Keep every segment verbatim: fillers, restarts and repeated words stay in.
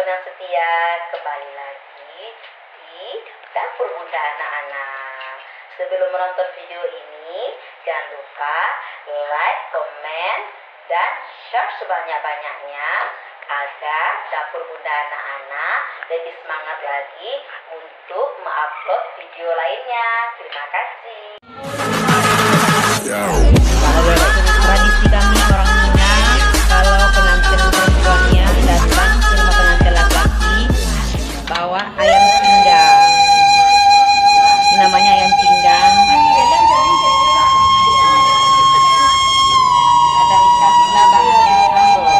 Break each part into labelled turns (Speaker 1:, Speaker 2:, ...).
Speaker 1: teman-teman yang setia, kembali lagi di Dapur Bunda Anak-anak. Sebelum menonton video ini, jangan lupa like, komen, dan share sebanyak-banyaknya agar Dapur Bunda Anak-anak lebih semangat lagi untuk mengupload video lainnya. Terima kasih.
Speaker 2: Tradisi kami orang Minang, kalau pengantin perempuannya datang ke rumah pengantin laki-laki bawa ayam pinggang. Ini namanya ayam pinggang. Ada ikan labang sambal.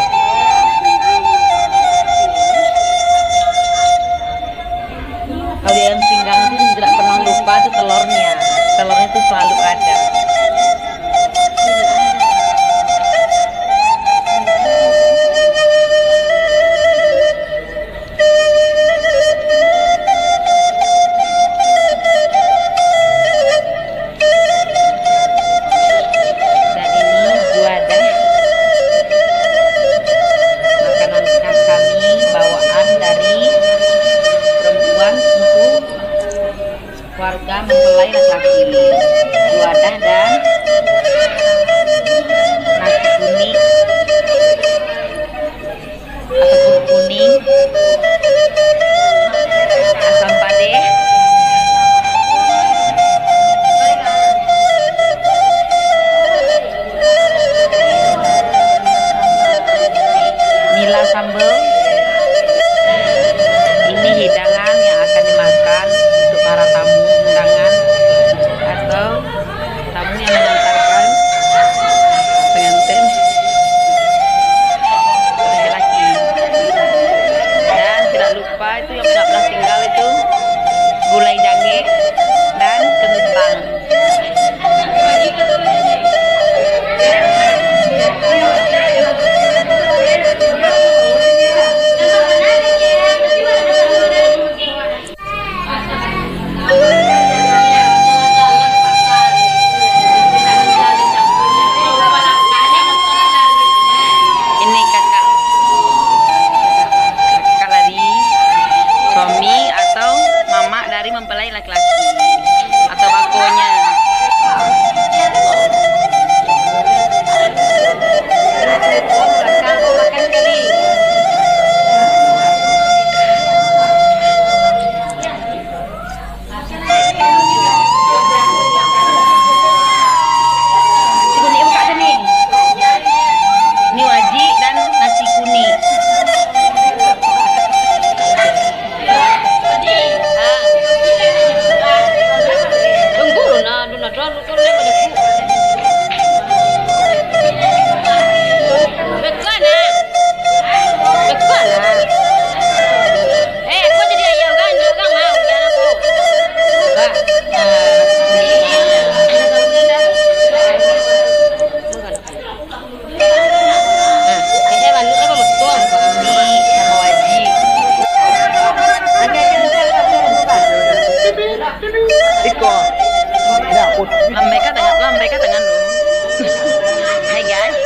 Speaker 2: Kalau di ayam pinggang itu tidak pernah lupa itu telurnya. Telurnya itu selalu ada. Warga mempelai laki-laki, wadah dan nasi kuning atau kuning, asam padeh, nila sambal. Ini hidangan yang akan dimakan untuk para tamu undangan atau tamu yang mengantarkan pengantin laki-laki. Dan tidak lupa itu yang tidak pernah tinggal itu gulai jange dan kentang. Dari mempelai laki-laki atau bakonya. Makan kali. Nasi kuning buka sini. Ini wajib dan nasi kuning. Lambai ka dengan lambai ka dengan Hai guys.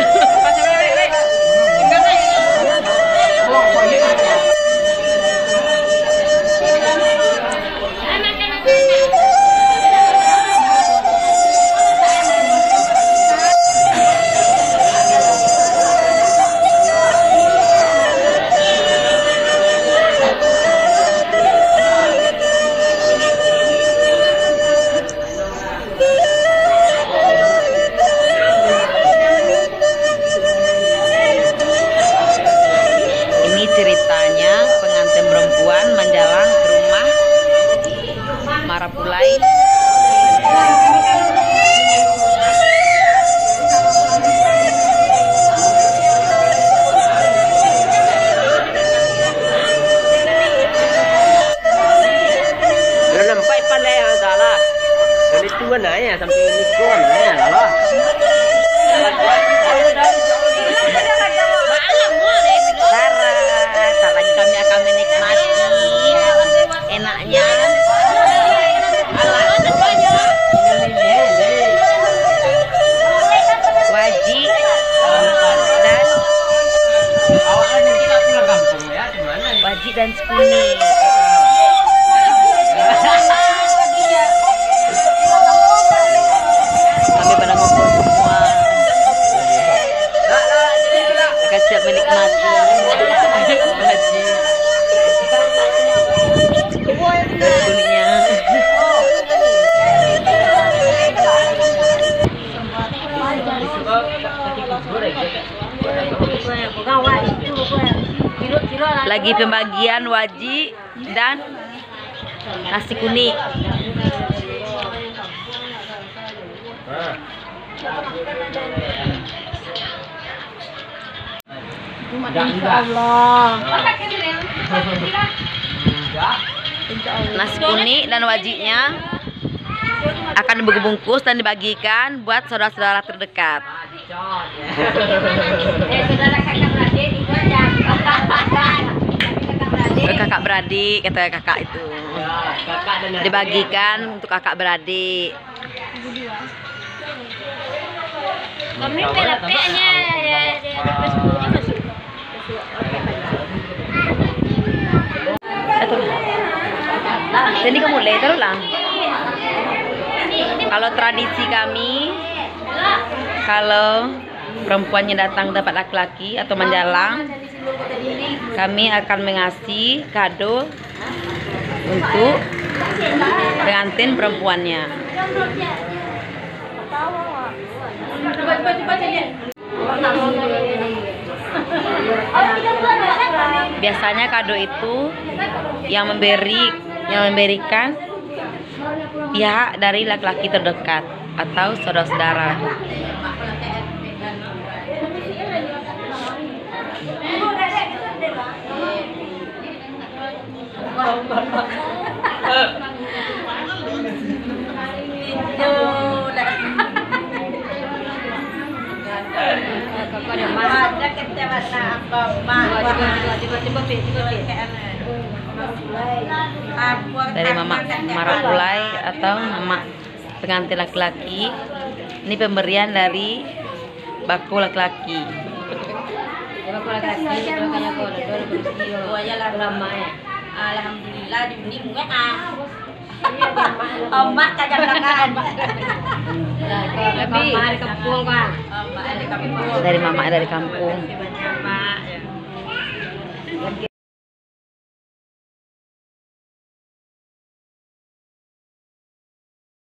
Speaker 2: Ceritanya pengantin perempuan menjalan ke rumah Marapulai.
Speaker 3: Lo nampak pandai yang salah. Dari tua nanya sampai ini tua nanya lah. Lagi kami akan menikmati enaknya wajib dan awalnya kita pulang kampung ya, di mana
Speaker 2: dan Sekuni. Kami pada ngumpul semua. Akan siap menikmati Haji. Dan Sekuninya. Lagi pembagian waji dan nasi kuning. Nasi kuning dan wajinya akan dibungkus dan dibagikan buat saudara-saudara terdekat. Ke kakak beradik, kata kakak itu. Dibagikan untuk kakak beradik.
Speaker 4: Kami pelapeknya
Speaker 2: Jadi kamu mulai terus lah. Kalau tradisi kami, kalau perempuannya datang dapat laki-laki atau menjalang, kami akan mengasih kado untuk pengantin perempuannya. Biasanya kado itu yang memberi, yang memberikan pihak dari laki-laki terdekat atau saudara-saudara. Dari Mama Marakulai atau Mama pengantin laki-laki. Ini pemberian dari baku laki-laki.
Speaker 1: Alhamdulillah diuning gue ah. Omak kagak makan.
Speaker 4: Tapi dari kampung kan.
Speaker 2: Dari mama dari kampung.
Speaker 1: Mak.